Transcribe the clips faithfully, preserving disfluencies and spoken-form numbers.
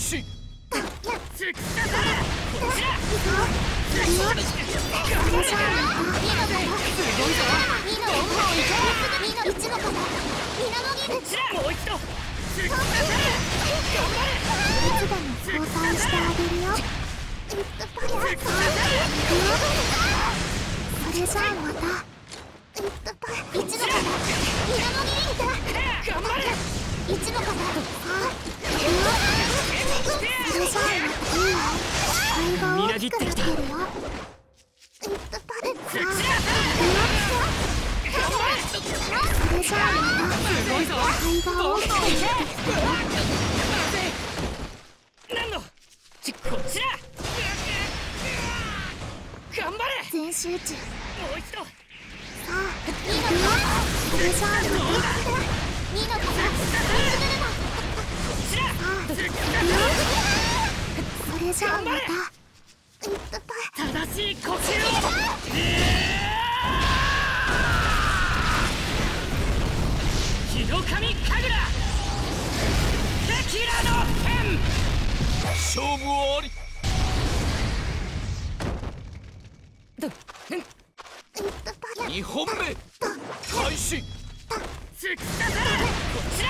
始。 みなぎってきた。 何のちこっちだ。頑張れ。 全集中。 もう一度。 さあ、いいのか。それじゃあまた。いいのか。こっちだ。それじゃあまた。 正しい呼吸を。日の神神楽テキラの剣。 勝負あり。にほんめ開始。 突き刺せ。こっちだ。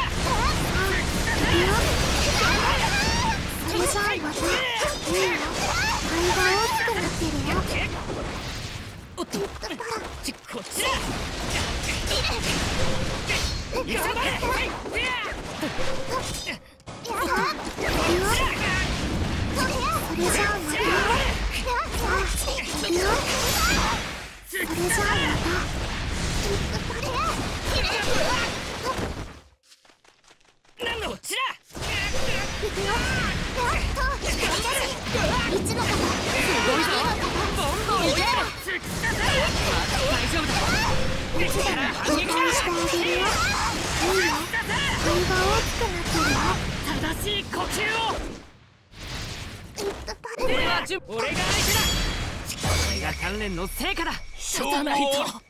それじゃあまた。いいよ。肺が大きくなってるよ。 おっと、こっちだ。急がれ。 それじゃあまた。いいよ。それじゃあまた。 何のこっちだ。 いくよ。一の方。 すごいぞ。ボンボンいけ。大丈夫だ。 いつでも交代してあげるよ。いいよ。肺が大きくなってるよ。 正しい呼吸を。俺はじゅ俺が相手だ。これが鍛錬の成果だ。 勝負あり。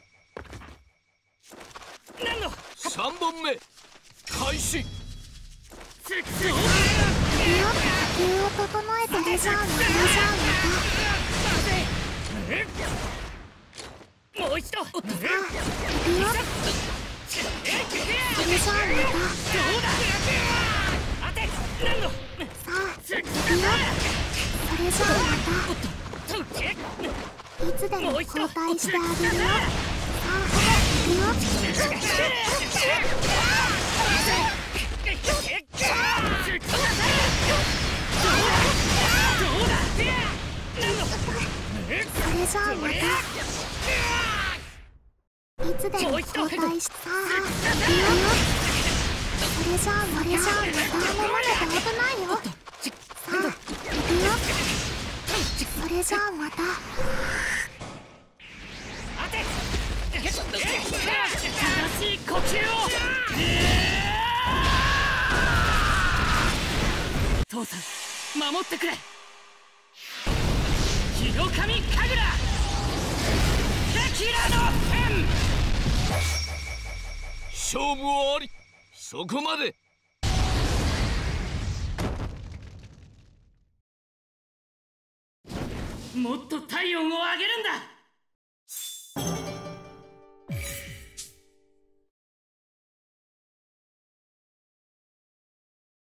何のさんぼんめ開始。 いくよ。呼吸を整えてレジャーのレジャーもう一度。 いくよ。それじゃあまた。 当て。何の。 さあ、いくよ。それじゃあまた。いつでも交代してあげるよ。さあ、いくよ。それじゃあまた。いつでも交代して。さあ、いくよ。それじゃあそれじゃあまた。飲まれて危ないよ。さあ、いくよ。それじゃあまた。 正しい呼吸を。父さん、守ってくれ。日の神神楽テキラの剣。 勝負あり。そこまで。 もっと体温を上げるんだ。